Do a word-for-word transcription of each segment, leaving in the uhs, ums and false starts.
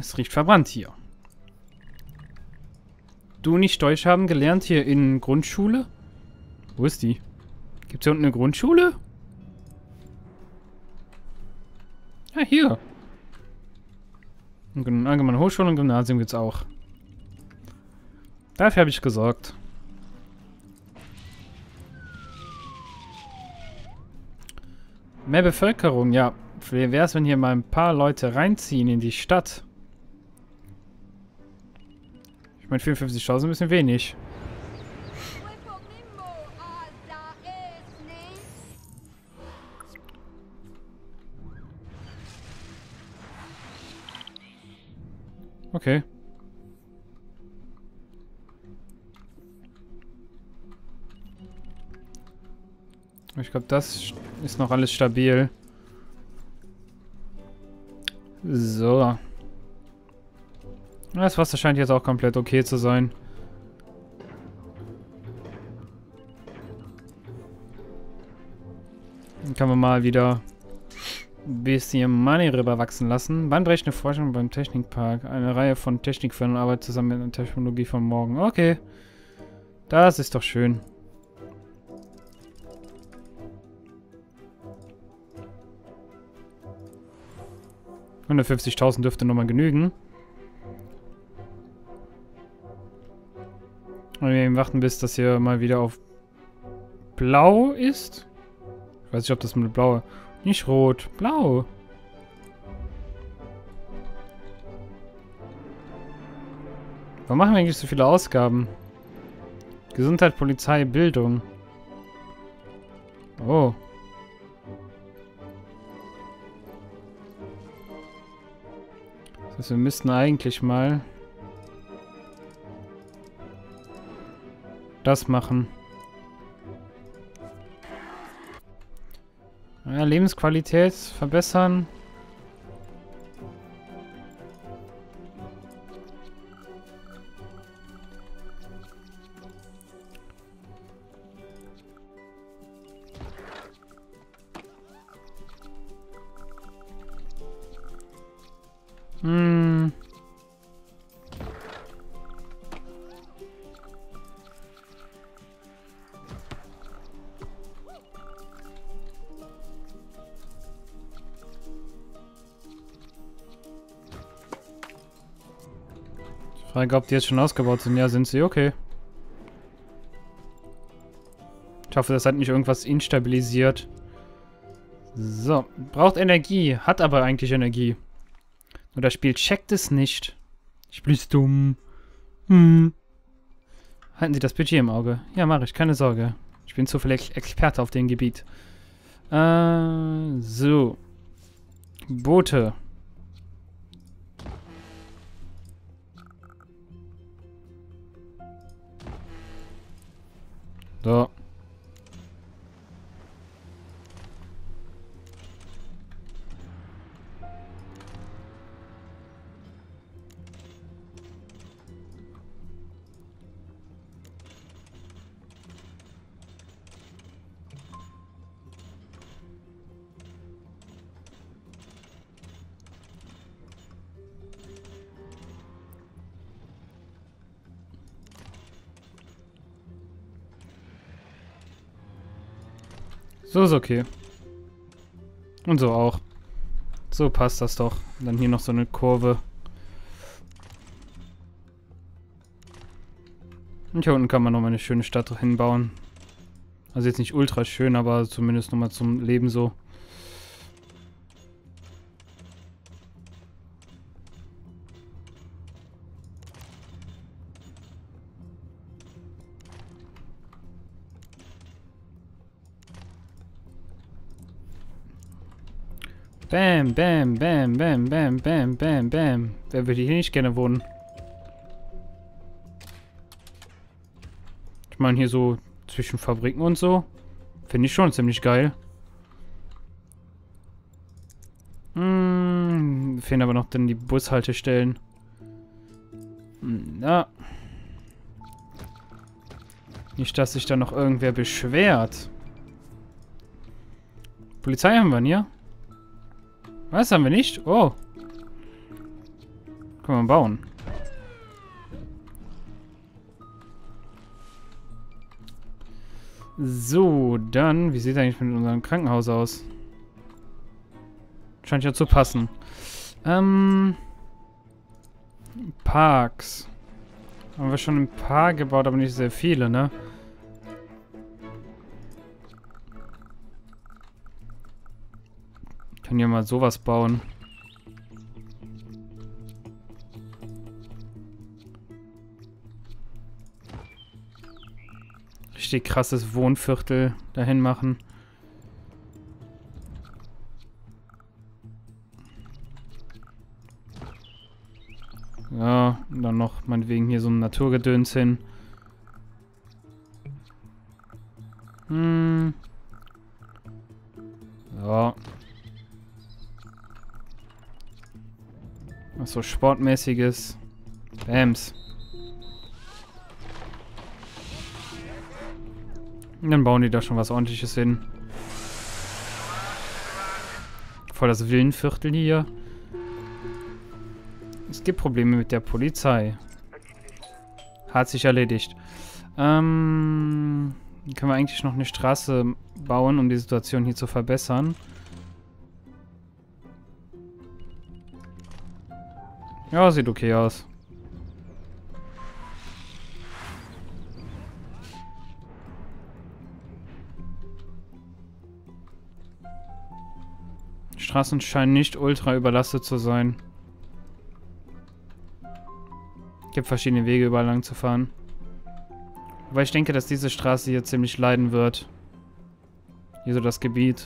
Es riecht verbrannt hier. Du nicht Deutsch haben gelernt hier in Grundschule? Wo ist die? Gibt's hier unten eine Grundschule? Ja, hier. Und allgemeine Hochschule und Gymnasium gibt's auch. Dafür habe ich gesorgt. Mehr Bevölkerung, ja. Wie wäre es, wenn hier mal ein paar Leute reinziehen in die Stadt? Ich meine, vierundfünfzigtausend ist ein bisschen wenig. Okay. Ich glaube, das ist noch alles stabil. So. Das Wasser scheint jetzt auch komplett okay zu sein. Dann kann man mal wieder ein bisschen Money rüberwachsen lassen. Bahnbrechende Forschung beim Technikpark. Eine Reihe von Technikfirmen arbeitet zusammen mit der Technologie von morgen. Okay. Das ist doch schön. hundertfünfzigtausend dürfte nochmal genügen. Und wir eben warten, bis das hier mal wieder auf blau ist. Ich weiß nicht, ob das mit blau... Nicht rot, blau. Warum machen wir eigentlich so viele Ausgaben? Gesundheit, Polizei, Bildung. Oh. Das heißt, wir müssten eigentlich mal das machen. Ja, Lebensqualität verbessern. Hm. Ich frage, ob die jetzt schon ausgebaut sind. Ja, sind sie. Okay. Ich hoffe, das hat nicht irgendwas instabilisiert. So. Braucht Energie. Hat aber eigentlich Energie. Nur das Spiel checkt es nicht. Ich bin dumm. Hm. Halten Sie das Budget im Auge. Ja, mache ich. Keine Sorge. Ich bin zufällig Experte auf dem Gebiet. Äh, so. Boote. So. So ist okay. Und so auch. So passt das doch. Und dann hier noch so eine Kurve. Und hier unten kann man nochmal eine schöne Stadt hinbauen. Also jetzt nicht ultra schön, aber zumindest nochmal zum Leben so. Bam, bam, bam, bam, bam, bam, bam, bam. Wer würde hier nicht gerne wohnen? Ich meine, hier so zwischen Fabriken und so. Finde ich schon ziemlich geil. Hm, fehlen aber noch dann die Bushaltestellen. Ja. Nicht, dass sich da noch irgendwer beschwert. Polizei haben wir hier. Was haben wir nicht? Oh. Können wir bauen. So, dann, wie sieht eigentlich mit unserem Krankenhaus aus? Scheint ja zu passen. Ähm, Parks. Haben wir schon ein paar gebaut, aber nicht sehr viele, ne? Können ja mal sowas bauen. Richtig krasses Wohnviertel dahin machen. Ja, und dann noch meinetwegen hier so ein Naturgedöns hin. Hm. Ja. Was so Sportmäßiges. Bams. Und dann bauen die da schon was Ordentliches hin. Voll das Villenviertel hier. Es gibt Probleme mit der Polizei. Hat sich erledigt. Ähm, können wir eigentlich noch eine Straße bauen, um die Situation hier zu verbessern? Ja, sieht okay aus. Die Straßen scheinen nicht ultra überlastet zu sein. Es gibt verschiedene Wege, überall lang zu fahren. Aber ich denke, dass diese Straße hier ziemlich leiden wird. Hier so das Gebiet.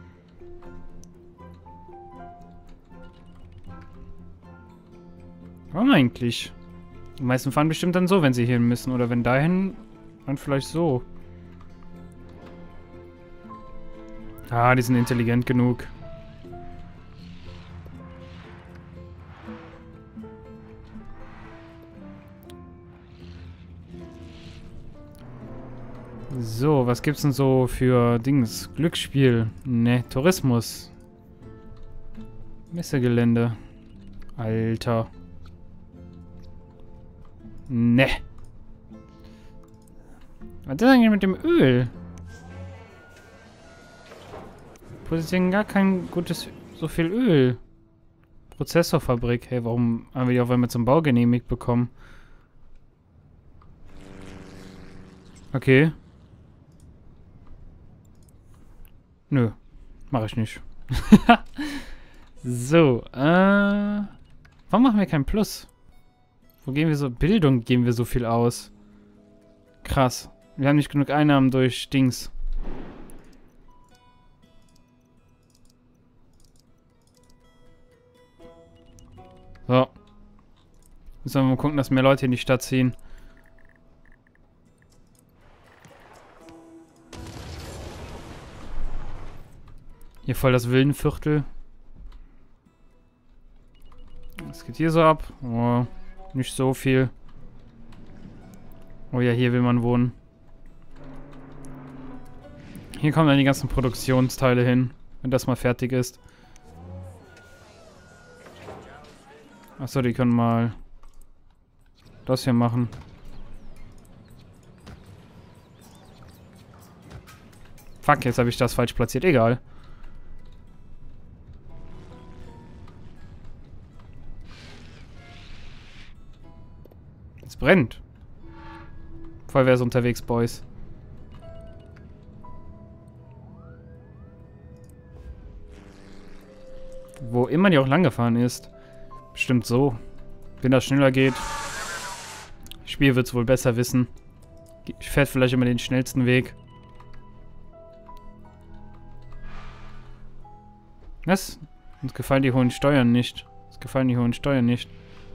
Warum eigentlich? Die meisten fahren bestimmt dann so, wenn sie hier hin müssen. Oder wenn dahin, dann vielleicht so. Ah, die sind intelligent genug. So, was gibt's denn so für Dings? Glücksspiel. Ne, Tourismus. Messegelände. Alter. Ne. Was ist denn eigentlich mit dem Öl? Produzieren gar kein gutes, so viel Öl. Prozessorfabrik. Hey, warum haben wir die auf einmal zum Bau genehmigt bekommen? Okay. Nö, mache ich nicht. So, äh... warum machen wir kein Plus? Wo geben wir so... Bildung geben wir so viel aus. Krass. Wir haben nicht genug Einnahmen durch Dings. So. Müssen wir mal gucken, dass mehr Leute in die Stadt ziehen. Hier voll das Villenviertel. Was geht hier so ab? Oh, nicht so viel. Oh ja, hier will man wohnen. Hier kommen dann die ganzen Produktionsteile hin, wenn das mal fertig ist. Achso, die können mal das hier machen. Fuck, jetzt habe ich das falsch platziert. Egal. Es brennt. Feuerwehr ist unterwegs, Boys. Wo immer die auch lang gefahren ist. Bestimmt so. Wenn das schneller geht. Das Spiel wird es wohl besser wissen. Ich fährt vielleicht immer den schnellsten Weg. Was? Uns gefallen die hohen Steuern nicht. Uns gefallen die hohen Steuern nicht.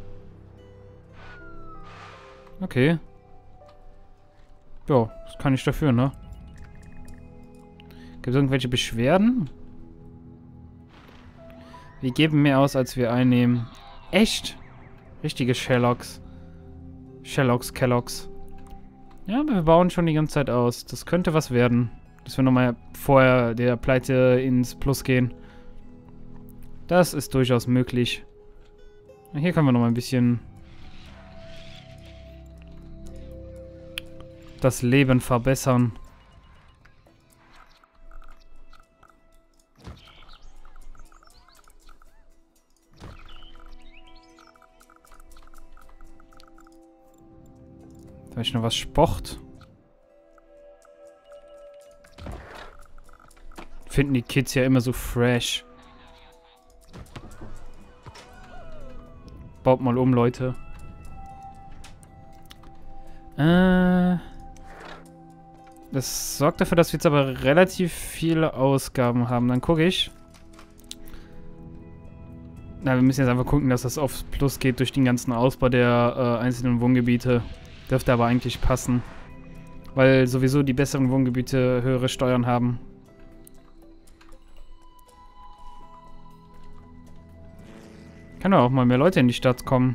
Okay. Ja, das kann ich dafür, ne? Gibt es irgendwelche Beschwerden? Wir geben mehr aus, als wir einnehmen. Echt? Richtige Shellocks. Shellocks, Kelloggs. Ja, aber wir bauen schon die ganze Zeit aus. Das könnte was werden. Dass wir nochmal vorher der Pleite ins Plus gehen. Das ist durchaus möglich. Hier können wir noch mal ein bisschen das Leben verbessern. Vielleicht noch was Sport. Finden die Kids ja immer so fresh. Baut mal um, Leute. Äh, das sorgt dafür, dass wir jetzt aber relativ viele Ausgaben haben. Dann gucke ich. Na, wir müssen jetzt einfach gucken, dass das aufs Plus geht durch den ganzen Ausbau der äh, einzelnen Wohngebiete. Dürfte aber eigentlich passen. Weil sowieso die besseren Wohngebiete höhere Steuern haben. Kann auch mal mehr Leute in die Stadt kommen.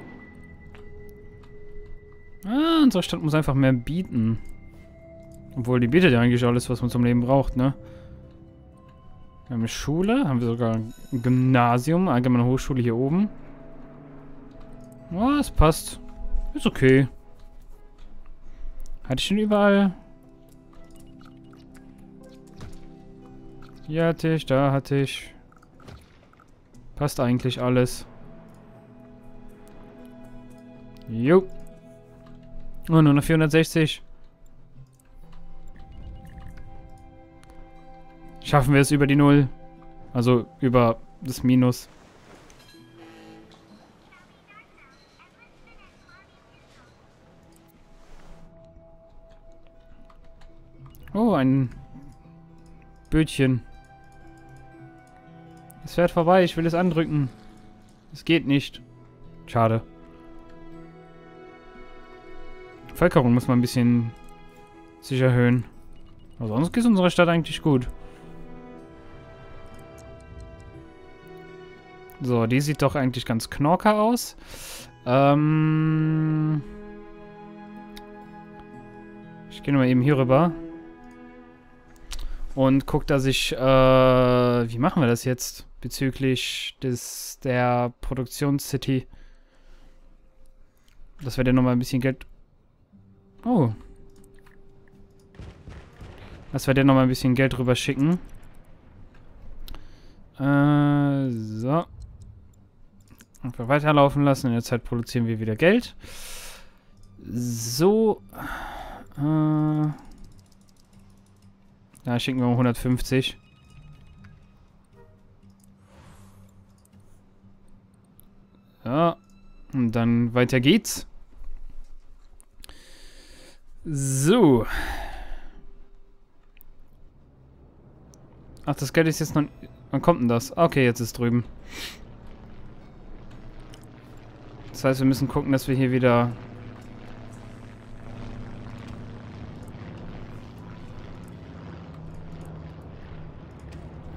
Ah, unsere Stadt muss einfach mehr bieten. Obwohl, die bietet ja eigentlich alles, was man zum Leben braucht, ne? Wir haben eine Schule, haben wir sogar ein Gymnasium, allgemeine Hochschule hier oben. Ja, es passt. Ist okay. Hatte ich schon überall? Hier hatte ich, da hatte ich. Passt eigentlich alles. Jo. Oh, nur noch vierhundertsechzig. Schaffen wir es über die Null. Also über das Minus. Oh, ein Bötchen. Es fährt vorbei, ich will es andrücken. Es geht nicht. Schade. Bevölkerung muss man ein bisschen sich erhöhen. Aber sonst geht unsere Stadt eigentlich gut. So, die sieht doch eigentlich ganz knorker aus. Ähm... Ich gehe nochmal eben hier rüber. Und guck, dass ich, äh, wie machen wir das jetzt? Bezüglich des, der Produktionscity. Dass wir dir nochmal ein bisschen Geld... Oh. Dass wir dir nochmal ein bisschen Geld rüber schicken. Äh, so. Einfach weiterlaufen lassen. In der Zeit produzieren wir wieder Geld. So. Äh... Da schicken wir mal hundertfünfzig. Ja. Und dann weiter geht's. So. Ach, das Geld ist jetzt noch... Wann kommt denn das? Okay, jetzt ist drüben. Das heißt, wir müssen gucken, dass wir hier wieder